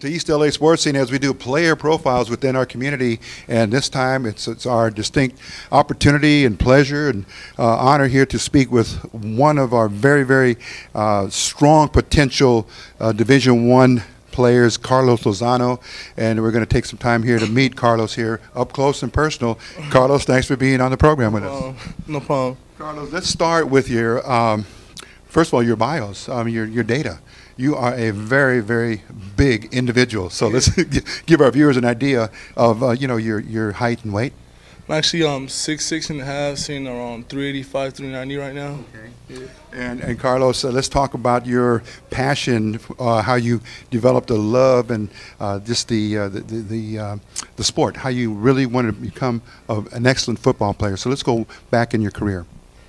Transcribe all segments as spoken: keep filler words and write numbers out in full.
to East L A Sports Scene as we do player profiles within our community. And this time it's, it's our distinct opportunity and pleasure and uh, honor here to speak with one of our very, very uh, strong potential uh, Division One players, Carlos Lozano, and we're going to take some time here to meet Carlos here up close and personal. Carlos, thanks for being on the program with us. Uh, no problem. Carlos, let's start with your, um, first of all, your bios, um, your, your data. You are a very, very big individual. So let's give our viewers an idea of, uh, you know, your, your height and weight. I'm actually um, six, six and a half, sitting around three eighty-five, three ninety right now. Okay. Yeah. And, and Carlos, uh, let's talk about your passion, uh, how you developed a love and uh, just the, uh, the, the, the, uh, the sport, how you really wanted to become a, an excellent football player. So let's go back in your career.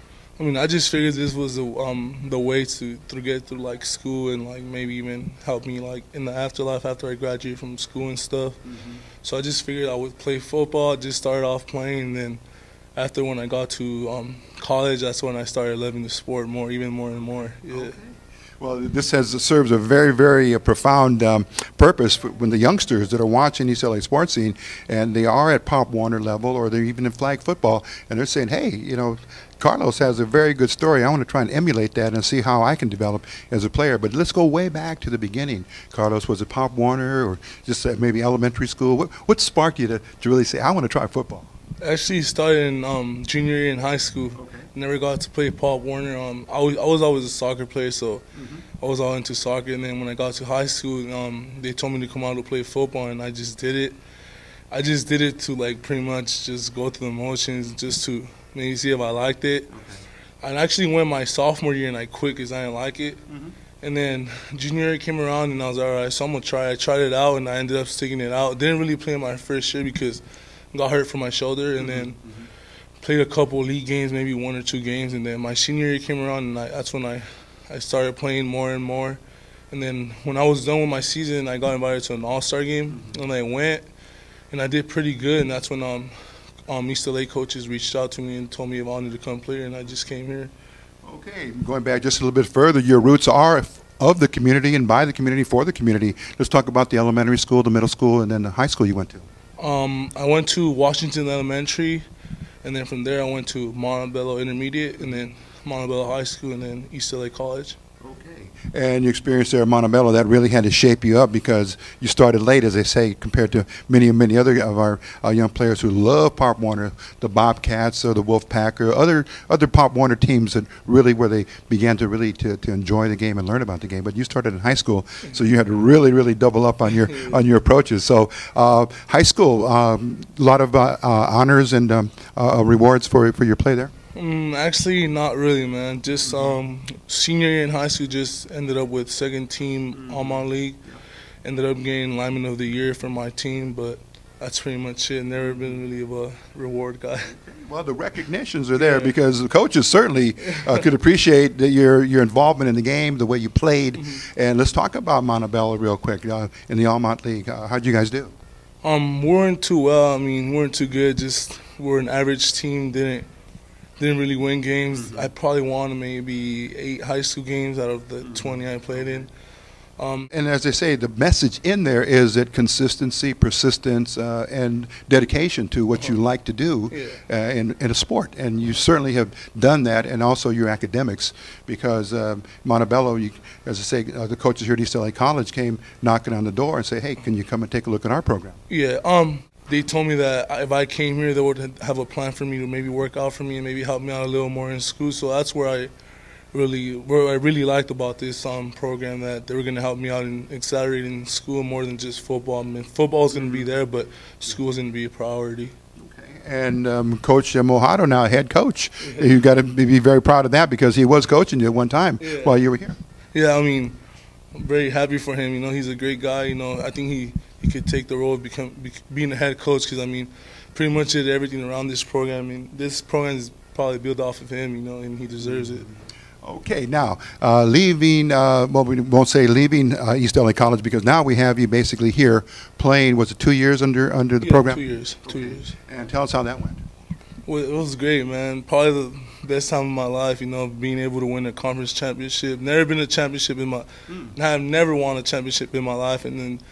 I mean, I just figured this was the, um, the way to, to get through, like, school and, like, maybe even help me, like, in the afterlife after I graduate from school and stuff. Mm-hmm. So I just figured I would play football, just started off playing, and then after when I got to um, college, that's when I started loving the sport more, even more and more. Yeah. Okay. Well, this has serves a very, very uh, profound um, purpose for when the youngsters that are watching East L A Sports Scene and they are at Pop Warner level or they're even in flag football and they're saying, hey, you know, Carlos has a very good story. I want to try and emulate that and see how I can develop as a player. But let's go way back to the beginning. Carlos, was it Pop Warner or just uh, maybe elementary school? What, what sparked you to, to really say, I want to try football? Actually started in um, junior year in high school. Okay. Never got to play Pop Warner. Um, I, was, I was always a soccer player, so mm-hmm. I was all into soccer. And then when I got to high school, um, they told me to come out to play football, and I just did it. I just did it to, like, pretty much just go through the motions, just to maybe see if I liked it. Okay. I actually went my sophomore year and I quit because I didn't like it. Mm-hmm. And then junior year came around and I was like, all right, so I'm going to try. I tried it out and I ended up sticking it out. Didn't really play my first year because I got hurt from my shoulder, and then mm-hmm. played a couple league games, maybe one or two games. And then my senior year came around and I, that's when I, I started playing more and more. And then when I was done with my season, I got invited to an all-star game, mm-hmm. and I went. And I did pretty good, and that's when um, um, East L A coaches reached out to me and told me if I wanted to come play, and I just came here. Okay, going back just a little bit further, your roots are of the community and by the community for the community. Let's talk about the elementary school, the middle school, and then the high school you went to. Um, I went to Washington Elementary, and then from there I went to Montebello Intermediate, and then Montebello High School, and then East L A College. Okay. And your experience there at Montebello, that really had to shape you up because you started late, as they say, compared to many, many other of our uh, young players who love Pop Warner, the Bobcats or the Wolfpack or other other Pop Warner teams that really where they began to really to, to enjoy the game and learn about the game. But you started in high school, so you had to really, really double up on your on your approaches. So uh, high school, um, a lot of uh, uh, honors and um, uh, rewards for for your play there. Mm, actually, not really, man. Just um, senior year in high school, just ended up with second team All-Mount League. Ended up getting lineman of the year for my team, but that's pretty much it. Never been really of a reward guy. Well, the recognitions are there yeah. because the coaches certainly uh, could appreciate that your your involvement in the game, the way you played. Mm-hmm. And let's talk about Montebello real quick uh, in the All-Mount League. Uh, how'd you guys do? Um, we weren't too well. I mean, we weren't too good. Just we're an average team. Didn't. Didn't really win games. Mm-hmm. I probably won maybe eight high school games out of the mm-hmm. twenty I played in. Um, and as they say, the message in there is that consistency, persistence, uh, and dedication to what uh-huh. you like to do yeah. uh, in, in a sport. And you certainly have done that, and also your academics, because uh, Montebello, you, as I say, uh, the coaches here at East L A College came knocking on the door and say, hey, can you come and take a look at our program? Yeah. Um, They told me that if I came here, they would have a plan for me to maybe work out for me and maybe help me out a little more in school. So that's where I really, where I really liked about this um, program, that they were going to help me out in accelerating school more than just football. I mean, football is going to be there, but school is going to be a priority. Okay. And um, Coach Mojarro, now head coach, yeah. you've got to be very proud of that because he was coaching you at one time yeah. while you were here. Yeah, I mean, I'm very happy for him. You know, he's a great guy. You know, I think he. He could take the role of become, be, being a head coach because, I mean, pretty much did everything around this program. I mean, this program is probably built off of him, you know, and he deserves it. Okay, now, uh, leaving, uh, well, we won't say leaving uh, East L A College because now we have you basically here playing, was it two years under under the yeah, program? two years, two okay. years. And tell us how that went. Well, it was great, man. Probably the best time of my life, you know, being able to win a conference championship. Never been a championship in my, mm. I've never won a championship in my life, and then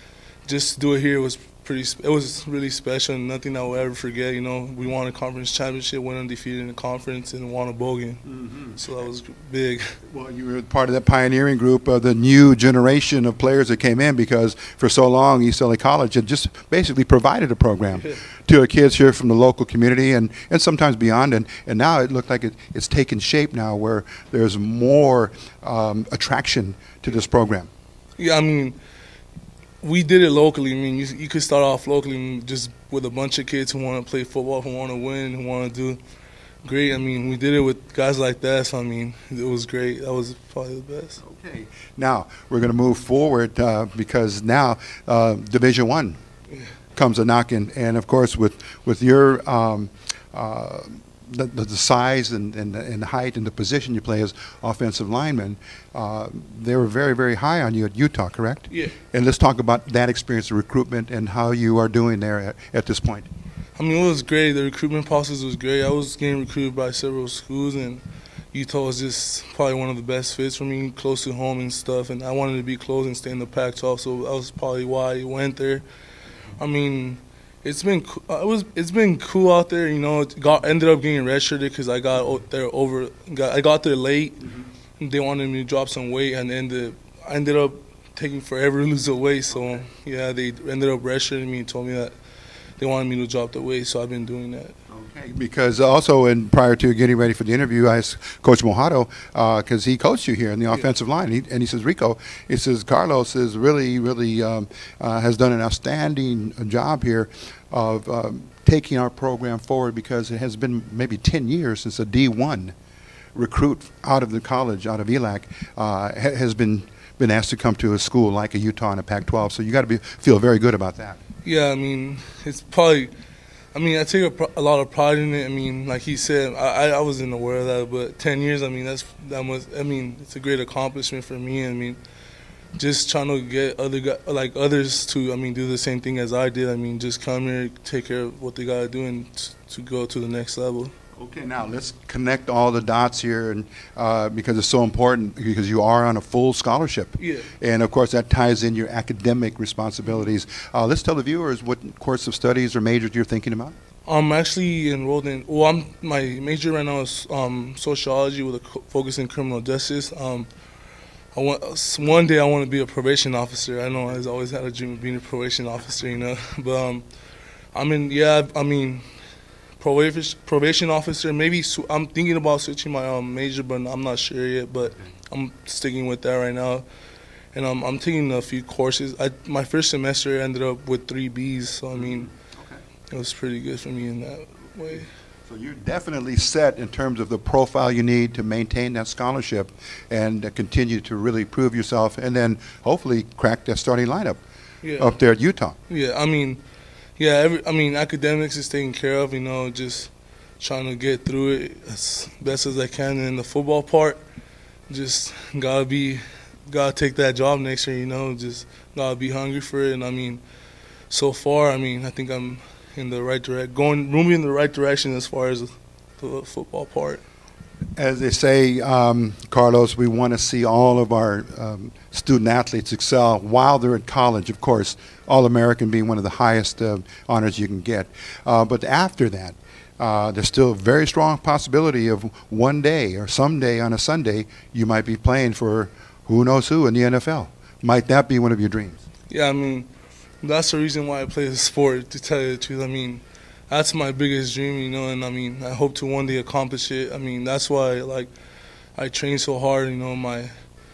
just to do it here was pretty. It was really special and nothing I will ever forget. You know, we won a conference championship, went undefeated in the conference, and won a bowl game. Mm-hmm. So that was big. Well, you were part of that pioneering group of the new generation of players that came in, because for so long East L A College had just basically provided a program yeah. to our kids here from the local community and, and sometimes beyond. And, and now it looked like it, it's taken shape now where there's more um, attraction to this program. Yeah, I mean, we did it locally. I mean, you, you could start off locally just with a bunch of kids who want to play football, who want to win, who want to do great. I mean, we did it with guys like that, so, I mean, it was great. That was probably the best. Okay. Now, we're going to move forward uh, because now uh, Division One yeah. comes a knocking. And, of course, with, with your um, uh, The, the size and, and, and the height and the position you play as offensive lineman, uh, they were very, very high on you at Utah, correct? Yeah. And let's talk about that experience of recruitment and how you are doing there at, at this point. I mean, it was great. The recruitment process was great. I was getting recruited by several schools, and Utah was just probably one of the best fits for me, close to home and stuff. And I wanted to be close and stay in the Pac twelve, so that was probably why I went there. I mean, It's been it was it's been cool out there, you know. It got ended up getting redshirted because I got there over. Got, I got there late. Mm-hmm. They wanted me to drop some weight, and then the, I ended up taking forever to lose the weight. So okay. yeah, they ended up redshirting me and told me that they wanted me to drop the weight. So I've been doing that. Okay, because also, in prior to getting ready for the interview, I asked Coach Mojarro, because uh, he coached you here in the yeah. offensive line, he, and he says, Rico, he says, Carlos is really, really um, uh, has done an outstanding job here of um, taking our program forward, because it has been maybe ten years since a D one recruit out of the college, out of E L A C, uh, ha has been been asked to come to a school like a Utah and a Pac twelve. So you got to be feel very good about that. Yeah, I mean, it's probably. I mean, I take a, a lot of pride in it. I mean, like he said, I, I wasn't aware of that, but ten years, I mean, that's that must. I mean, it's a great accomplishment for me. I mean, just trying to get other like others to, I mean, do the same thing as I did. I mean, just come here, take care of what they gotta do, and to go to the next level. Okay, now let's connect all the dots here, and uh, because it's so important, because you are on a full scholarship. Yeah. And of course that ties in your academic responsibilities. Uh, let's tell the viewers what course of studies or majors you're thinking about. I'm actually enrolled in. Well, I'm my major right now is um, sociology with a focus in criminal justice. Um, I want one day I want to be a probation officer. I know I've always had a dream of being a probation officer, you know. But um, I mean, yeah, I mean. Probation officer. Maybe I'm thinking about switching my um, major, but I'm not sure yet. But I'm sticking with that right now, and um, I'm taking a few courses. I, my first semester ended up with three B's, so I mean, okay. It was pretty good for me in that way. So you're definitely set in terms of the profile you need to maintain that scholarship and uh, continue to really prove yourself, and then hopefully crack that starting lineup yeah. up there at Utah. Yeah, I mean. Yeah, every, I mean, academics is taken care of, you know, just trying to get through it as best as I can. And the football part, just gotta be, gotta take that job next year, you know, just gotta be hungry for it. And I mean, so far, I mean, I think I'm in the right direction, going, moving in the right direction as far as the football part. As they say, um, Carlos, we want to see all of our um, student athletes excel while they're at college, of course, All-American being one of the highest uh, honors you can get. Uh, but after that, uh, there's still a very strong possibility of one day or someday on a Sunday you might be playing for who knows who in the N F L. Might that be one of your dreams? Yeah, I mean, that's the reason why I play the sport, to tell you the truth. I mean, that's my biggest dream, you know, and I mean, I hope to one day accomplish it. I mean, that's why, like, I train so hard, you know, my,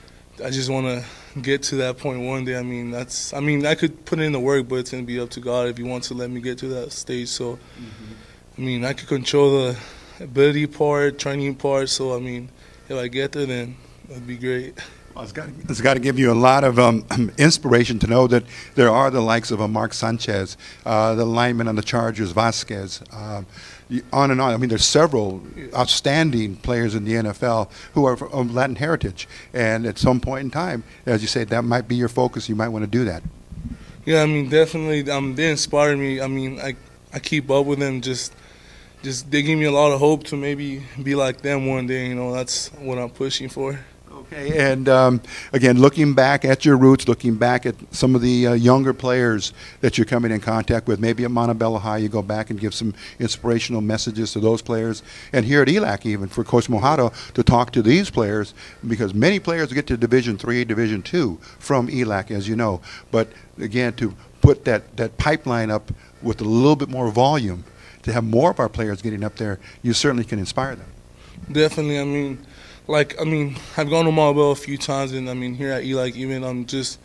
I just want to get to that point one day. I mean, that's, I mean, I could put in the work, but it's going to be up to God if He wants to let me get to that stage. So, mm-hmm. I mean, I could control the ability part, training part, so, I mean, if I get there, then that'd be great. Well, it's got, it's got to give you a lot of um, inspiration to know that there are the likes of a Mark Sanchez, uh, the lineman on the Chargers, Vasquez, uh, on and on. I mean, there's several outstanding players in the N F L who are of Latin heritage. And at some point in time, as you say, that might be your focus. You might want to do that. Yeah, I mean, definitely. Um, they inspire me. I mean, I, I keep up with them. Just, just they give me a lot of hope to maybe be like them one day. You know, that's what I'm pushing for. Okay, and um, again, looking back at your roots, looking back at some of the uh, younger players that you're coming in contact with, maybe at Montebello High, you go back and give some inspirational messages to those players, and here at E L A C even for Coach Mojarro to talk to these players, because many players get to Division three, Division two from E L A C, as you know, but again, to put that, that pipeline up with a little bit more volume, to have more of our players getting up there, you certainly can inspire them. Definitely, I mean, Like, I mean, I've gone to Montebello a few times, and I mean, here at E L A C, even I'm just,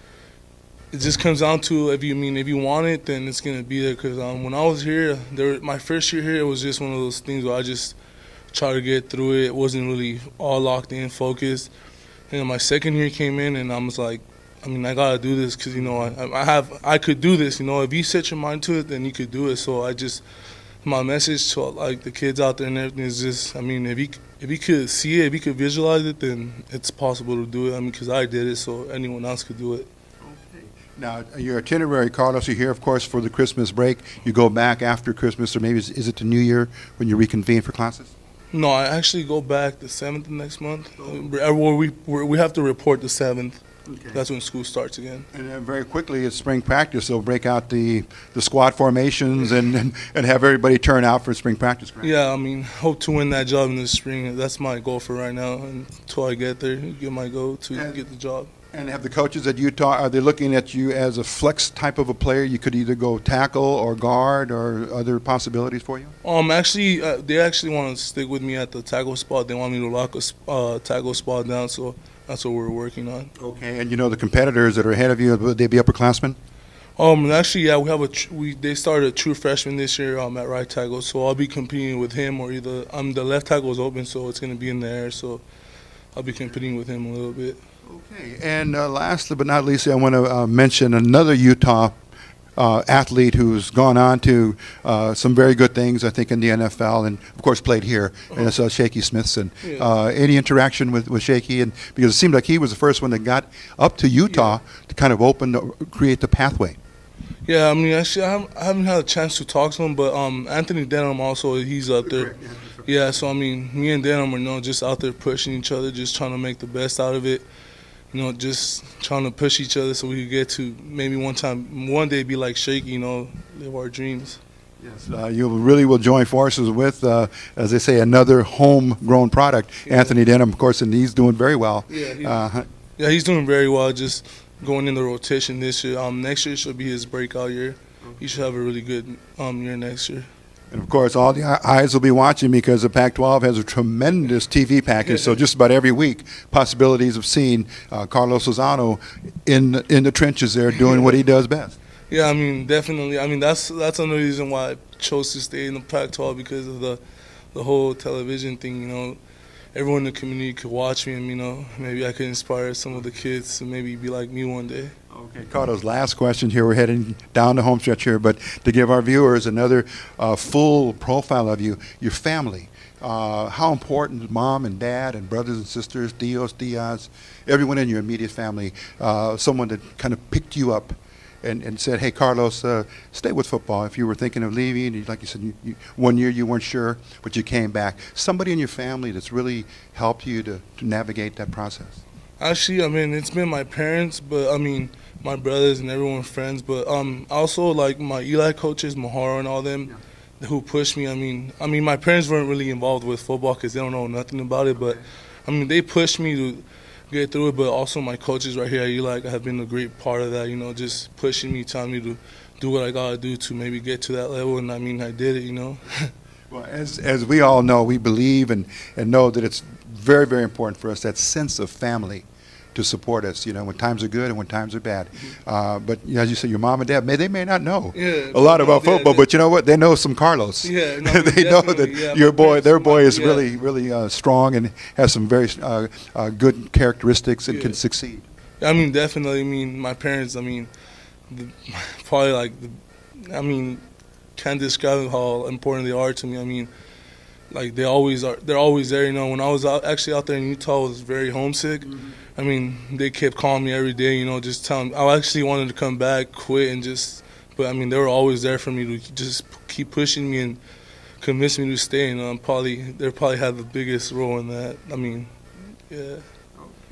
it just comes down to if you I mean if you want it, then it's gonna be there. Cause um, when I was here, there, my first year here, it was just one of those things where I just tried to get through it. It wasn't really all locked in, focused. And then my second year came in, and I was like, I mean, I gotta do this, cause you know, I, I have, I could do this. You know, if you set your mind to it, then you could do it. So I just, my message to like the kids out there and everything is just, I mean, if you if you could see it, if you could visualize it, then it's possible to do it. I mean, because I did it, so anyone else could do it. Okay. Now, your itinerary, Carlos, you're here, of course, for the Christmas break. You go back after Christmas, or maybe is, is it the New Year when you reconvene for classes? No, I actually go back the seventh of next month. Oh. We we have to report the seventh. Okay. That's when school starts again. And then very quickly it's spring practice, so break out the, the squad formations and, and, and have everybody turn out for spring practice. Correct? Yeah, I mean, hope to win that job in the spring. That's my goal for right now. And until I get there, get my goal to and, get the job. And have the coaches at Utah, are they looking at you as a flex type of a player? You could either go tackle or guard or other possibilities for you? Um, actually, uh, they actually want to stick with me at the tackle spot. They want me to lock a uh, tackle spot down, so that's what we're working on. Okay, and you know the competitors that are ahead of you, would they be upperclassmen? Um, actually, yeah, we have a tr we they started a true freshman this year um, at right tackle, so I'll be competing with him, or either um the left tackle is open, so it's gonna be in the air, so I'll be competing with him a little bit. Okay, and uh, lastly but not least, I want to uh, mention another Utah Uh, athlete who's gone on to uh, some very good things, I think, in the N F L, and of course played here. Uh-huh. And it's uh, Shaky Smithson. Yeah. Uh, any interaction with, with Shaky? And because it seemed like he was the first one that got up to Utah yeah. to kind of open, the, create the pathway. Yeah, I mean, actually, I haven't, I haven't had a chance to talk to him, but um, Anthony Denham also, he's up there. Yeah, so I mean, me and Denham are you know, just out there pushing each other, just trying to make the best out of it. You know, just trying to push each other so we could get to maybe one time, one day be like Shaky, you know, live our dreams. Yes, uh, you really will join forces with, uh, as they say, another homegrown product. Yeah. Anthony Denham, of course, and he's doing very well. Yeah, he's, uh, yeah, he's doing very well, just going in the rotation this year. Um, next year should be his breakout year. He should have a really good um, year next year. And, of course, all the eyes will be watching because the Pac twelve has a tremendous T V package. So just about every week, possibilities of seeing uh, Carlos Lozano in the, in the trenches there doing what he does best. Yeah, I mean, definitely. I mean, that's that's another reason why I chose to stay in the Pac twelve, because of the the whole television thing. You know, everyone in the community could watch me, and you know, maybe I could inspire some of the kids to maybe be like me one day. Okay, Carlos, last question here. We're heading down the home stretch here, but to give our viewers another uh, full profile of you, your family. Uh, how important is mom and dad and brothers and sisters, Dios, Diaz, everyone in your immediate family, uh, someone that kind of picked you up and, and said, hey, Carlos, uh, stay with football. If you were thinking of leaving, like you said, you, you, one year you weren't sure, but you came back. Somebody in your family that's really helped you to, to navigate that process. Actually, I mean, it's been my parents, but I mean, my brothers and everyone, friends, but um, also like my E L A C coaches, Mojarro and all them, yeah. who pushed me. I mean, I mean, my parents weren't really involved with football because they don't know nothing about it, but I mean, they pushed me to get through it. But also my coaches right here at E L A C have been a great part of that. You know, just pushing me, telling me to do what I gotta do to maybe get to that level, and I mean, I did it. You know. Well, as as we all know, we believe and and know that it's very, very important for us, that sense of family, to support us, you know, when times are good and when times are bad. Mm-hmm. uh, but you know, as you say, your mom and dad, may, they may not know yeah, a lot about yeah, football, yeah. but you know what? They know some Carlos. Yeah, no, they know that yeah, your boy, their boy is yeah. really, really uh, strong and has some very uh, uh, good characteristics and yeah. can succeed. I mean, definitely. I mean, my parents, I mean, the, probably like, the, I mean, can't describe how important they are to me. I mean, like they always are, they're always there, you know. When I was out, actually out there in Utah, I was very homesick. Mm-hmm. I mean, they kept calling me every day, you know, just telling me. I actually wanted to come back, quit, and just, but I mean, they were always there for me to just keep pushing me and convince me to stay. And um, probably, they probably had the biggest role in that. I mean, yeah.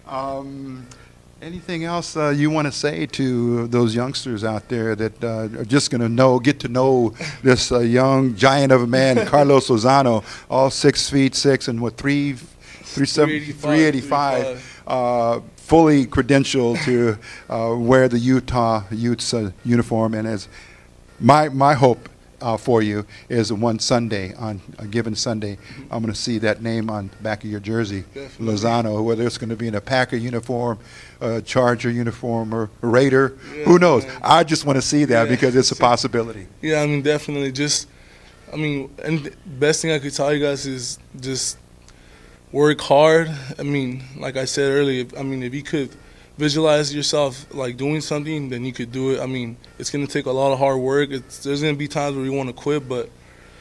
Um, anything else uh, you want to say to those youngsters out there that uh, are just going to know, get to know this uh, young giant of a man, Carlos Lozano, all six feet six and what three, three seven, three eighty-five, uh, fully credentialed to uh, wear the Utah Utes uh, uniform, and as my my hope. Uh, for you is one Sunday, on a given Sunday, I'm going to see that name on the back of your jersey, Definitely. Lozano, whether it's going to be in a Packer uniform, a Charger uniform, or a Raider. Yeah, who knows? Man. I just want to see that yeah. because it's a possibility. Yeah, I mean, definitely. Just, I mean, and the best thing I could tell you guys is just work hard. I mean, like I said earlier, I mean, if you could visualize yourself like doing something, then you could do it. I mean, it's going to take a lot of hard work. It's, there's going to be times where you want to quit, but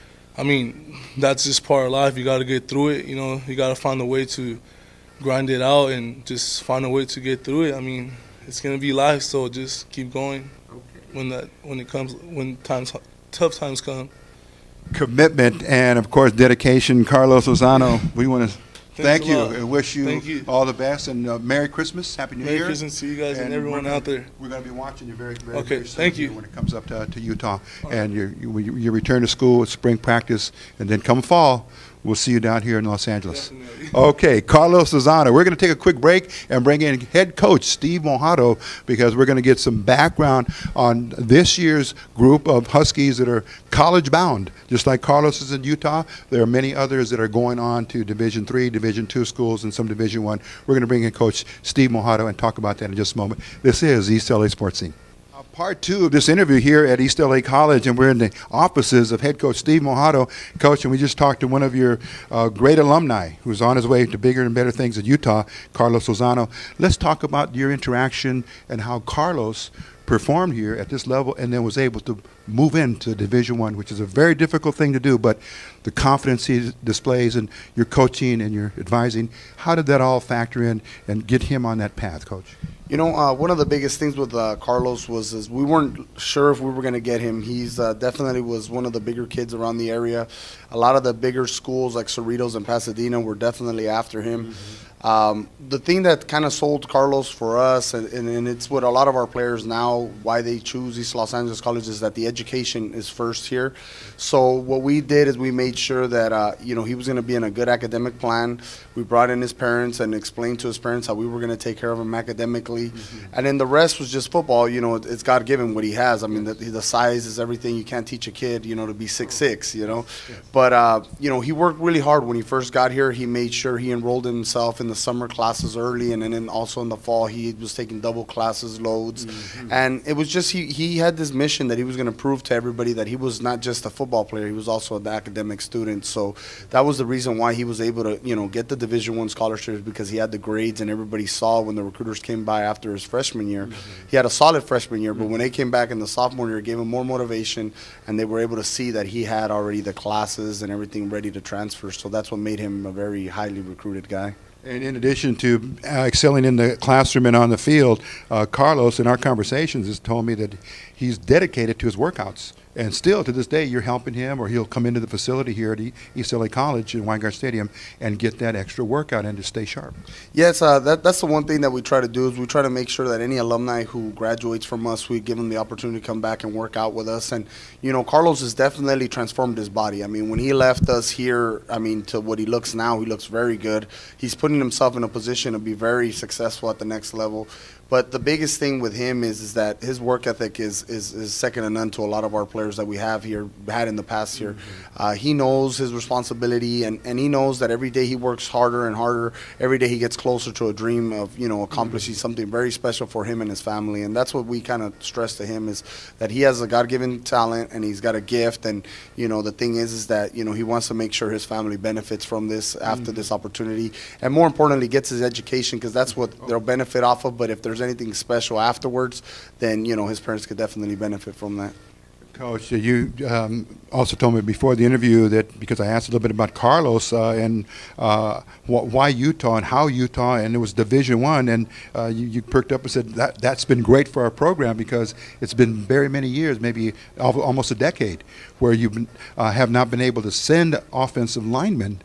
I mean, that's just part of life. You got to get through it. You know, you got to find a way to grind it out and just find a way to get through it. I mean, it's going to be life, so just keep going okay. when that when it comes when times tough times come. Commitment and of course dedication, Carlos Lozano. We want to. Thank you, and wish you, you all the best, and uh, Merry Christmas, Happy New Merry Year. Merry Christmas to you guys and, and everyone gonna, out there. We're going to be watching you very, very, okay, very soon thank you. when it comes up to, to Utah. All and right. you, you, you return to school, spring practice, and then come fall, we'll see you down here in Los Angeles. Definitely. Okay, Carlos Lozano. We're going to take a quick break and bring in head coach Steve Mojarro because we're going to get some background on this year's group of Huskies that are college bound. Just like Carlos is in Utah, there are many others that are going on to Division three, Division two schools, and some Division one. We're going to bring in Coach Steve Mojarro and talk about that in just a moment. This is East L A Sports Scene. Part two of this interview here at East L A College, and we're in the offices of head coach Steve Mojarro. Coach, and we just talked to one of your uh, great alumni who's on his way to bigger and better things at Utah, Carlos Lozano. Let's talk about your interaction and how Carlos performed here at this level and then was able to move into Division One, which is a very difficult thing to do, but the confidence he displays and your coaching and your advising, how did that all factor in and get him on that path, Coach? You know, uh, one of the biggest things with uh, Carlos was is we weren't sure if we were going to get him. He's uh, definitely was one of the bigger kids around the area. A lot of the bigger schools like Cerritos and Pasadena were definitely after him. Mm-hmm. Um, the thing that kind of sold Carlos for us, and, and, and it's what a lot of our players now, why they choose East Los Angeles College, is that the education is first here. So what we did is we made sure that, uh, you know, he was going to be in a good academic plan. We brought in his parents and explained to his parents how we were going to take care of him academically. Mm-hmm. And then the rest was just football. You know, it's God-given what he has. I mean, the, the size is everything. You can't teach a kid, you know, to be six six, you know. Yes. But, uh, you know, he worked really hard when he first got here. He made sure he enrolled himself in the summer classes early, and then also in the fall he was taking double classes loads. Mm-hmm. And it was just he, he had this mission that he was going to prove to everybody that he was not just a football player, he was also an academic student. So that was the reason why he was able to, you know, get the Division One scholarships, because he had the grades, and everybody saw when the recruiters came by after his freshman year. Mm-hmm. He had a solid freshman year, but mm-hmm. when they came back in the sophomore year, it gave him more motivation, and they were able to see that he had already the classes and everything ready to transfer. So that's what made him a very highly recruited guy. And in addition to uh, excelling in the classroom and on the field, uh, Carlos, in our conversations, has told me that he's dedicated to his workouts. And still, to this day, you're helping him, or he'll come into the facility here at East L A College in Weingart Stadium and get that extra workout and to stay sharp. Yes, uh, that, that's the one thing that we try to do, is we try to make sure that any alumni who graduates from us, we give them the opportunity to come back and work out with us. And, you know, Carlos has definitely transformed his body. I mean, when he left us here, I mean, to what he looks now, he looks very good. He's putting himself in a position to be very successful at the next level. But the biggest thing with him is, is that his work ethic is, is, is second to none to a lot of our players that we have here, had in the past here. Mm-hmm. uh, he knows his responsibility, and, and he knows that every day he works harder and harder. Every day he gets closer to a dream of, you know, accomplishing mm-hmm. something very special for him and his family. And that's what we kind of stress to him, is that he has a God-given talent and he's got a gift. And, you know, the thing is, is that, you know, he wants to make sure his family benefits from this after mm-hmm. this opportunity. And more importantly, gets his education, because that's what they'll benefit off of. But if there's anything special afterwards, then, you know, his parents could definitely benefit from that. Coach, you um, also told me before the interview that, because I asked a little bit about Carlos uh, and uh, wh why Utah and how Utah, and it was Division One, and uh, you, you perked up and said that that's been great for our program, because it's been very many years, maybe al almost a decade, where you uh, have not been able to send offensive linemen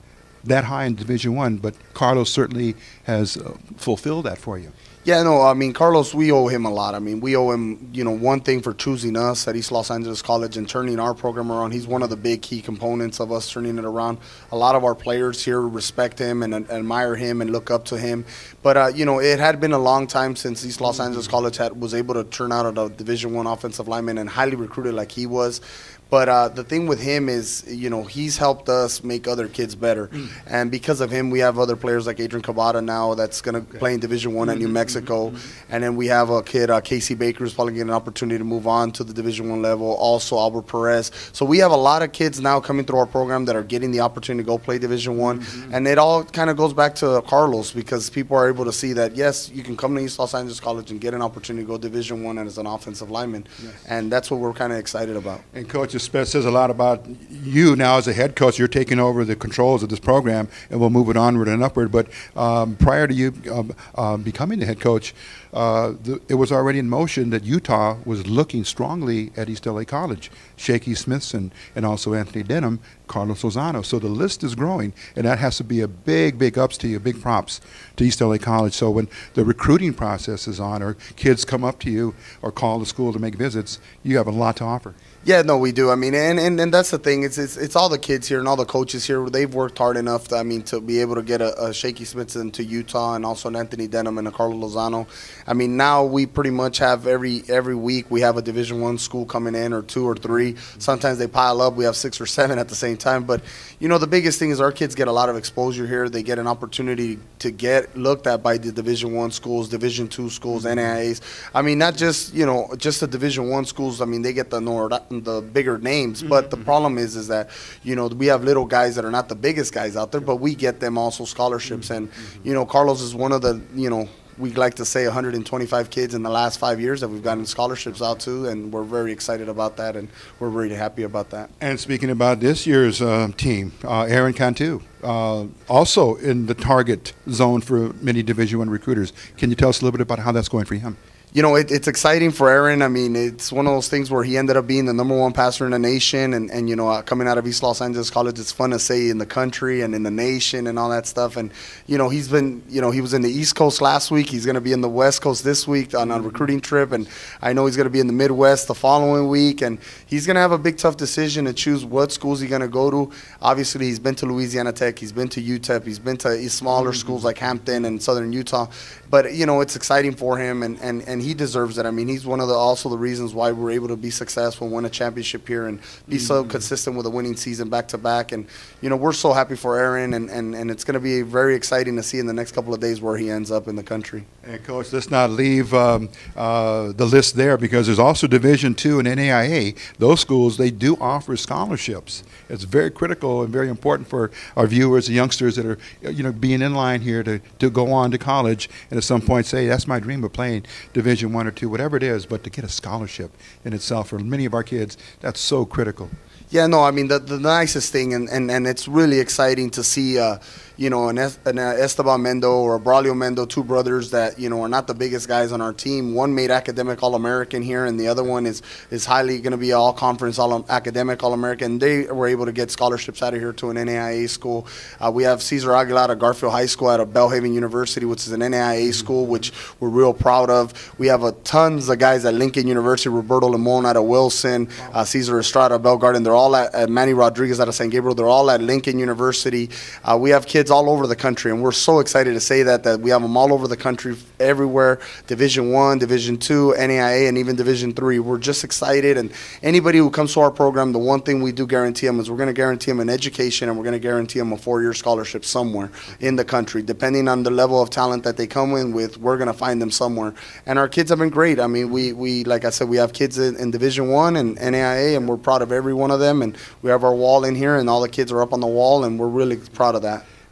that high in Division One, but Carlos certainly has uh, fulfilled that for you. Yeah, no, I mean, Carlos, we owe him a lot. I mean, we owe him, you know, one thing for choosing us at East Los Angeles College and turning our program around. He's one of the big key components of us turning it around. A lot of our players here respect him and, and admire him and look up to him. But, uh, you know, it had been a long time since East Los Angeles College had, was able to turn out a Division One offensive lineman and highly recruited like he was. But uh, the thing with him is, you know, he's helped us make other kids better. Mm. And because of him, we have other players like Adrian Cavada now that's going to okay. play in Division One at New Mexico. Mm-hmm. And then we have a kid, uh, Casey Baker, who's probably getting an opportunity to move on to the Division One level. Also, Albert Perez. So we have a lot of kids now coming through our program that are getting the opportunity to go play Division One. Mm-hmm. And it all kind of goes back to Carlos, because people are able to see that, yes, you can come to East Los Angeles College and get an opportunity to go Division One as an offensive lineman. Yes. And that's what we're kind of excited about. And Coach Spence says a lot about about you now as a head coach. You're taking over the controls of this program, and we'll move it onward and upward. But um, prior to you um, uh, becoming the head coach, uh, the, it was already in motion that Utah was looking strongly at East L A College. Shaky Smithson and also Anthony Denham, Carlos Lozano. So the list is growing, and that has to be a big, big ups to you, big props to East L A College. So when the recruiting process is on, or kids come up to you or call the school to make visits, you have a lot to offer. Yeah, no, we do. I mean, and, and, and that's the thing. It's, it's it's all the kids here and all the coaches here. They've worked hard enough, to, I mean, to be able to get a, a Shaky Smithson to Utah and also an Anthony Denham and a Carlos Lozano. I mean, now we pretty much have every every week we have a Division One school coming in, or two or three. Sometimes they pile up. We have six or seven at the same time. But, you know, the biggest thing is our kids get a lot of exposure here. They get an opportunity to get looked at by the Division One schools, Division Two schools, N A I As. I mean, not just, you know, just the Division One schools. I mean, they get the Nord. the bigger names, but the problem is is that, you know, we have little guys that are not the biggest guys out there, but we get them also scholarships. And, you know, Carlos is one of the, you know, we like to say one hundred twenty-five kids in the last five years that we've gotten scholarships out to, and we're very excited about that, and we're really happy about that. And speaking about this year's uh, team, uh, Aaron Cantu, uh, also in the target zone for many Division One recruiters. Can you tell us a little bit about how that's going for him? You know, it, it's exciting for Aaron. I mean, it's one of those things where he ended up being the number one passer in the nation. And, and you know, uh, coming out of East Los Angeles College, it's fun to say in the country and in the nation and all that stuff. And, you know, he's been, you know, he was in the East Coast last week. He's going to be in the West Coast this week on a recruiting trip. And I know he's going to be in the Midwest the following week. And he's going to have a big, tough decision to choose what schools he's going to go to. Obviously, he's been to Louisiana Tech. He's been to U T E P. He's been to smaller schools like Hampton and Southern Utah. But, you know, it's exciting for him, and, and, and he deserves it. I mean, he's one of the also the reasons why we're able to be successful, win a championship here, and be so consistent with a winning season back to back. And, you know, we're so happy for Aaron, and, and, and it's going to be very exciting to see in the next couple of days where he ends up in the country. And, Coach, let's not leave um, uh, the list there, because there's also Division Two and N A I A. Those schools, they do offer scholarships. It's very critical and very important for our viewers, the youngsters that are, you know, being in line here to, to go on to college and at some point say, that's my dream of playing Division One or Two, whatever it is, but to get a scholarship in itself for many of our kids, that's so critical. Yeah, no, I mean, the, the nicest thing, and, and, and it's really exciting to see, uh, you know, an, es, an Esteban Mendo or a Braulio Mendo, two brothers that, you know, are not the biggest guys on our team. One made academic All-American here, and the other one is, is highly going to be all-conference all academic All-American. They were able to get scholarships out of here to an N A I A school. Uh, we have Cesar Aguilar at Garfield High School out of Belhaven University, which is an N A I A school, which we're real proud of. We have a tons of guys at Lincoln University, Roberto Limon out of Wilson, uh, Cesar Estrada at Bell Garden. They're all at, at Manny Rodriguez out of San Gabriel. They're all at Lincoln University. Uh, we have kids all over the country, and we're so excited to say that that we have them all over the country, everywhere. Division One, Division Two, N A I A, and even Division Three. We're just excited, and anybody who comes to our program, the one thing we do guarantee them is we're going to guarantee them an education, and we're going to guarantee them a four-year scholarship somewhere in the country. Depending on the level of talent that they come in with, we're going to find them somewhere. And our kids have been great. I mean, we, we like I said, we have kids in, in Division One and N A I A, and we're proud of every one of them. And we have our wall in here, and all the kids are up on the wall, and we're really proud of that.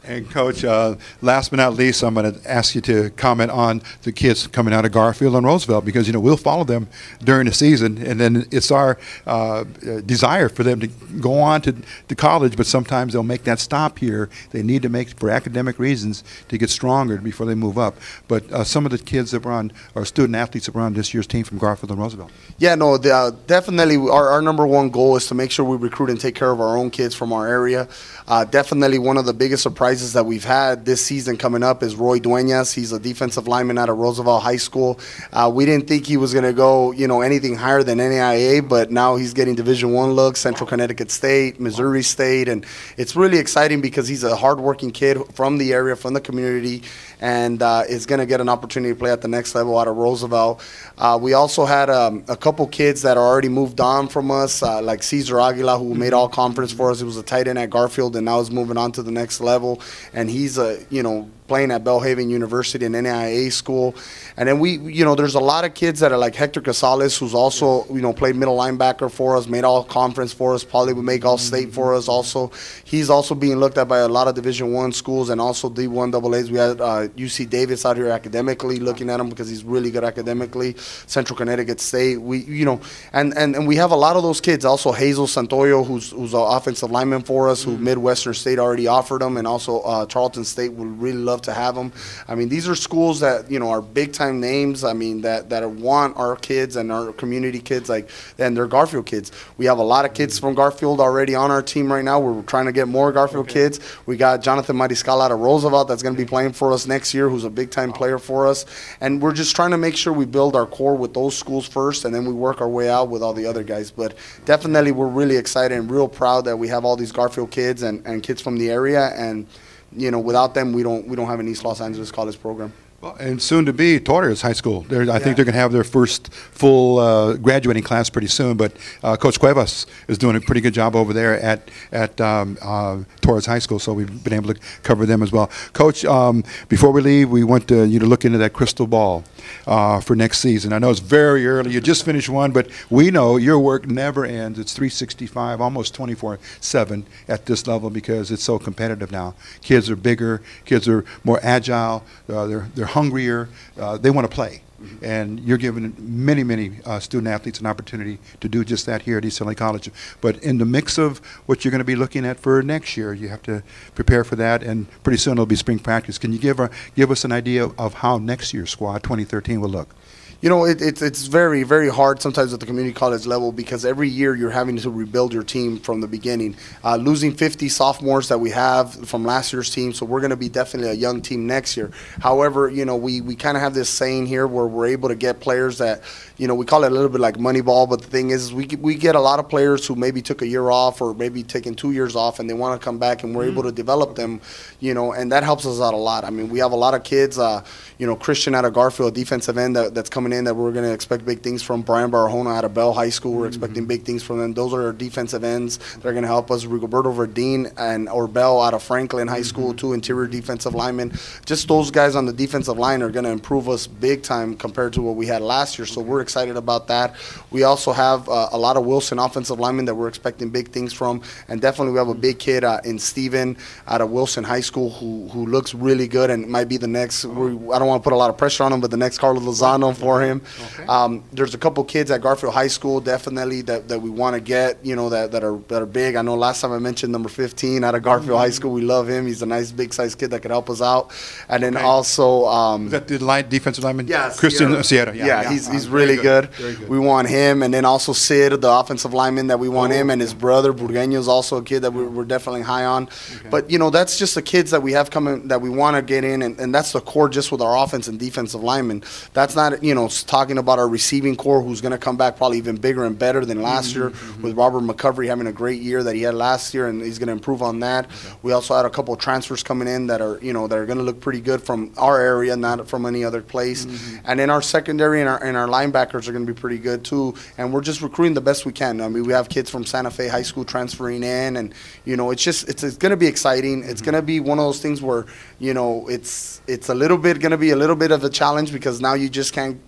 And Coach, uh, last but not least, I'm going to ask you to comment on the kids coming out of Garfield and Roosevelt, because you know we'll follow them during the season, and then it's our uh, desire for them to go on to, to college. But sometimes they'll make that stop here. They need to make for academic reasons to get stronger before they move up. But uh, some of the kids that were on, or student athletes that were on this year's team from Garfield and Roosevelt. Yeah, no, the, uh, definitely. Our, our number one goal is to make sure we recruit and take care of our own kids from our area. Uh, definitely one of the biggest surprises that we've had this season coming up is Roy Duenas. He's a defensive lineman out of Roosevelt High School. Uh, we didn't think he was going to go, you know, anything higher than N A I A, but now he's getting Division One looks, Central Connecticut State, Missouri State, and it's really exciting because he's a hardworking kid from the area, from the community, and uh, is going to get an opportunity to play at the next level out of Roosevelt. Uh, we also had um, a couple kids that are already moved on from us, uh, like Cesar Aguila, who made all conference for us. He was a tight end at Garfield, and now is moving on to the next level. And he's a, you know, playing at Belhaven University and N A I A school. And then we, you know, there's a lot of kids that are like Hector Casales, who's also, you know, played middle linebacker for us, made all conference for us, probably would make all state for us also. He's also being looked at by a lot of Division One schools and also D one double A's. We had uh, U C Davis out here academically looking at him because he's really good academically. Central Connecticut State, we, you know, and, and, and we have a lot of those kids. Also Hazel Santoyo, who's who's an offensive lineman for us, who Midwestern State already offered him, and also uh, Charlton State would really love to have them. I mean, these are schools that, you know, are big-time names, I mean, that, that want our kids and our community kids, like, and they're Garfield kids. We have a lot of kids from Garfield already on our team right now. We're trying to get more Garfield okay. kids. We got Jonathan Mariscal out of Roosevelt that's going to be playing for us next year, who's a big-time player for us. And we're just trying to make sure we build our core with those schools first, and then we work our way out with all the other guys. But definitely we're really excited and real proud that we have all these Garfield kids and, and kids from the area, and you know, without them, we don't we don't have an East Los Angeles college program. Well, and soon to be Torres High School. They're, I yeah. think they're going to have their first full uh, graduating class pretty soon. But uh, Coach Cuevas is doing a pretty good job over there at at um, uh, Torres High School. So we've been able to cover them as well. Coach, um, before we leave, we want to, you to look into that crystal ball uh, for next season. I know it's very early. You just finished one, but we know your work never ends. It's three sixty-five, almost twenty-four seven at this level because it's so competitive now. Kids are bigger. Kids are more agile. Uh, they're they're hungrier, uh, they want to play. Mm-hmm. And you're giving many, many uh, student athletes an opportunity to do just that here at East L A College. But in the mix of what you're going to be looking at for next year, you have to prepare for that, and pretty soon it'll be spring practice. Can you give, a, give us an idea of how next year's squad, twenty thirteen, will look? You know, it, it's it's very, very hard sometimes at the community college level because every year you're having to rebuild your team from the beginning. Uh, losing fifty sophomores that we have from last year's team, so we're going to be definitely a young team next year. However, you know, we, we kind of have this saying here where we're able to get players that, you know, we call it a little bit like money ball, but the thing is, is we, we get a lot of players who maybe took a year off or maybe taking two years off and they want to come back, and we're mm-hmm. able to develop them, you know, and that helps us out a lot. I mean, we have a lot of kids, uh, you know, Christian out of Garfield, defensive end that, that's coming in that we're going to expect big things from. Brian Barahona out of Bell High School, we're mm-hmm. expecting big things from them. Those are our defensive ends that are going to help us. Rigoberto Verdeen and or Bell out of Franklin High School, mm-hmm. two interior defensive linemen. Just those guys on the defensive line are going to improve us big time compared to what we had last year, so we're excited about that. We also have uh, a lot of Wilson offensive linemen that we're expecting big things from, and definitely we have a big kid uh, in Steven out of Wilson High School who, who looks really good and might be the next, we, I don't want to put a lot of pressure on him, but the next Carlos Lozano for him. Okay. Um, there's a couple kids at Garfield High School definitely that, that we want to get, you know, that, that are that are big. I know last time I mentioned number fifteen out of Garfield mm-hmm. High School. We love him. He's a nice big size kid that could help us out. And then okay. also um, is that the line defensive lineman? Yeah, Christian Sierra. Sierra. Yeah, yeah, yeah. he's he's uh, really good. good. good. We want him, and then also Sid, the offensive lineman that we want oh, him, and his brother Burgueño is also a kid that we're, we're definitely high on. Okay. But you know, that's just the kids that we have coming that we want to get in, and, and that's the core just with our offense and defensive linemen. That's not, you know, talking about our receiving core who's going to come back probably even bigger and better than last mm-hmm, year mm-hmm. with Robert McCovery having a great year that he had last year, and he's going to improve on that. Okay. We also had a couple of transfers coming in that are, you know, that are going to look pretty good from our area, not from any other place. Mm-hmm. And then our secondary and our, and our linebackers are going to be pretty good too, and we're just recruiting the best we can. I mean, we have kids from Santa Fe High School transferring in, and, you know, it's just, it's, it's going to be exciting. Mm-hmm. It's going to be one of those things where, you know, it's, it's a little bit going to be a little bit of a challenge because now you just can't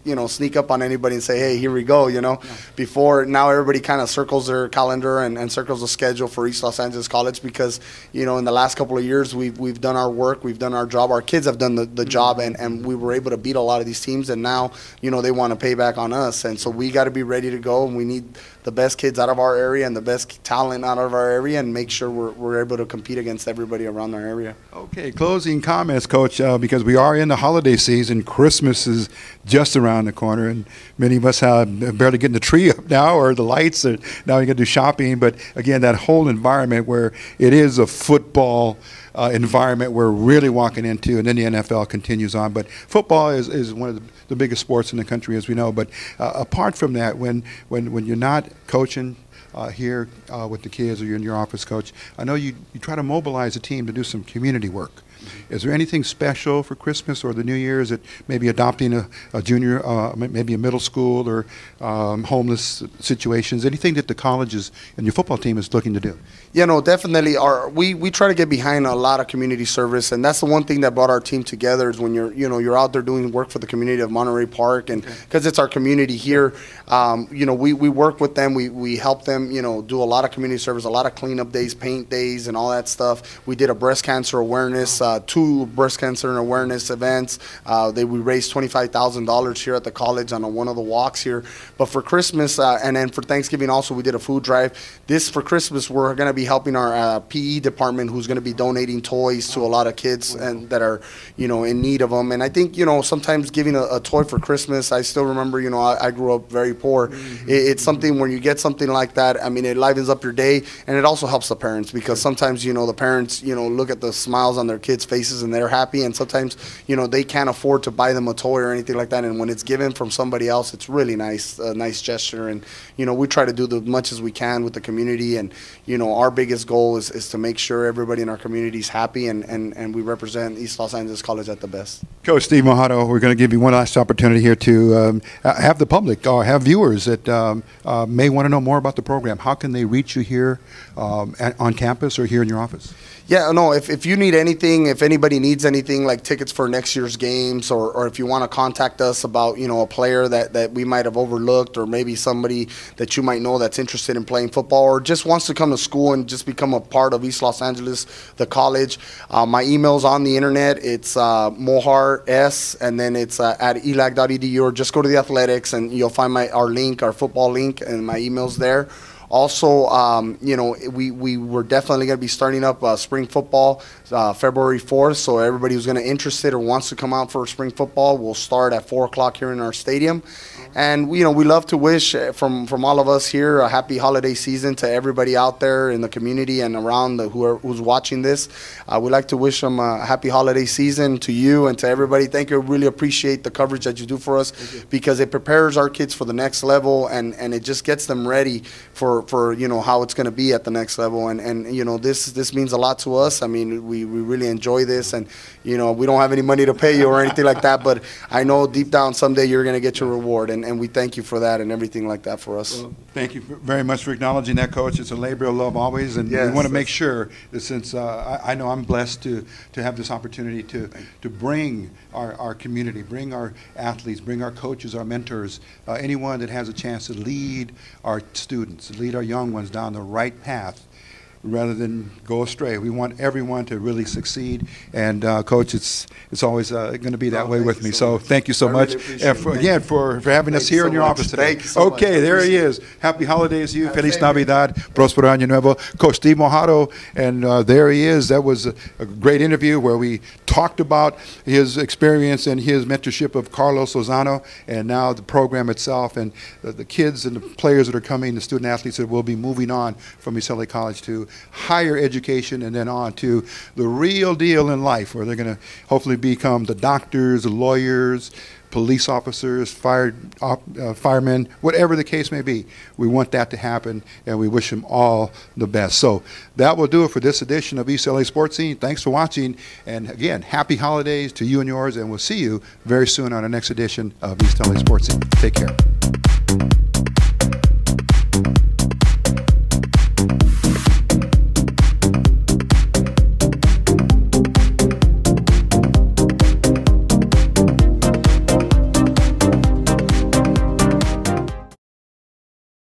you know, sneak up on anybody and say, hey, here we go, you know. Yeah. Before, now everybody kind of circles their calendar and, and circles the schedule for East Los Angeles College because, you know, in the last couple of years, we've, we've done our work, we've done our job, our kids have done the, the mm-hmm. job, and, and we were able to beat a lot of these teams, and now, you know, they want to pay back on us. And so we got to be ready to go, and we need the best kids out of our area and the best talent out of our area and make sure we're, we're able to compete against everybody around our area. Okay, closing comments, Coach, uh, because we are in the holiday season. Christmas is just around the corner, and many of us have barely getting the tree up now or the lights, or now you got to do shopping. But again, that whole environment where it is a football Uh, environment we're really walking into, and then the N F L continues on. But football is, is one of the, the biggest sports in the country, as we know. But uh, apart from that, when, when, when you're not coaching uh, here uh, with the kids, or you're in your office, Coach, I know you, you try to mobilize a team to do some community work. Is there anything special for Christmas or the New Year? Is it maybe adopting a, a junior, uh, maybe a middle school, or um, homeless situations? Anything that the colleges and your football team is looking to do? Yeah, no, definitely. Our we, we try to get behind a lot of community service, and that's the one thing that brought our team together is when you're you know you're out there doing work for the community of Monterey Park, and because okay. it's our community here, um, you know we, we work with them, we we help them, you know do a lot of community service, a lot of cleanup days, paint days, and all that stuff. We did a breast cancer awareness. Uh, two breast cancer and awareness events. Uh, they we raised twenty-five thousand dollars here at the college on a, one of the walks here. But for Christmas uh, and then for Thanksgiving also, we did a food drive. This for Christmas, we're going to be helping our uh, P E department, who's going to be donating toys to a lot of kids and that are you know in need of them. And I think you know sometimes giving a, a toy for Christmas. I still remember you know I, I grew up very poor. Mm-hmm. it, it's something when you get something like that. I mean, it livens up your day, and it also helps the parents because sometimes you know the parents you know look at the smiles on their kids' faces and they're happy, and sometimes you know they can't afford to buy them a toy or anything like that, and when it's given from somebody else, it's really nice, a nice gesture. And you know we try to do the much as we can with the community, and you know our biggest goal is, is to make sure everybody in our community is happy, and, and, and we represent East Los Angeles College at the best. Coach Steve Mojarro, we're going to give you one last opportunity here to um, have the public or have viewers that um, uh, may want to know more about the program. How can they reach you here um, at, on campus or here in your office? Yeah, no, if, if you need anything, if anybody needs anything like tickets for next year's games, or, or if you want to contact us about, you know, a player that, that we might have overlooked, or maybe somebody that you might know that's interested in playing football or just wants to come to school and just become a part of East Los Angeles, the college, uh, my email's on the internet. It's uh, Mojar S, and then it's uh, at E L A C dot E D U, or just go to the athletics and you'll find my our link, our football link, and my email's there. Also, um, you know, we, we were definitely going to be starting up uh, spring football uh, February fourth, so everybody who's going to interested or wants to come out for spring football will start at four o'clock here in our stadium. And, you know, we love to wish from, from all of us here a happy holiday season to everybody out there in the community and around the, who are, who's watching this. Uh, we'd like to wish them a happy holiday season to you and to everybody. Thank you. I really appreciate the coverage that you do for us because it prepares our kids for the next level, and, and it just gets them ready for for you know how it's going to be at the next level. And and you know this this means a lot to us. I mean, we, we really enjoy this, and you know we don't have any money to pay you or anything like that, but I know deep down someday you're going to get your reward, and, and we thank you for that and everything like that for us. Well, thank you very much for acknowledging that, Coach. It's a labor of love always, and yes, we want to make sure that since uh, I, I know I'm blessed to to have this opportunity to to bring our, our community, bring our athletes, bring our coaches, our mentors, uh, anyone that has a chance to lead our students, lead our young ones down the right path rather than go astray. We want everyone to really succeed, and uh, Coach, it's it's always uh, going to be that oh, way with me. So, so thank you so I much, really and for, again for, for having thank us here so in your much. office today. Thank you so okay, much. there he is. Happy holidays to you. Happy Feliz Navidad, Prospero Año Nuevo, Coach Steve Mojarro, and uh, there he is. That was a, a great interview where we talked about his experience and his mentorship of Carlos Lozano, and now the program itself, and the, the kids and the players that are coming, the student athletes that will be moving on from East L A College to higher education and then on to the real deal in life, where they're going to hopefully become the doctors, the lawyers, police officers, fire, uh, firemen, whatever the case may be. We want that to happen, and we wish them all the best. So that will do it for this edition of East L A Sports Scene. Thanks for watching, and again, happy holidays to you and yours, and we'll see you very soon on our next edition of East L A Sports Scene. Take care.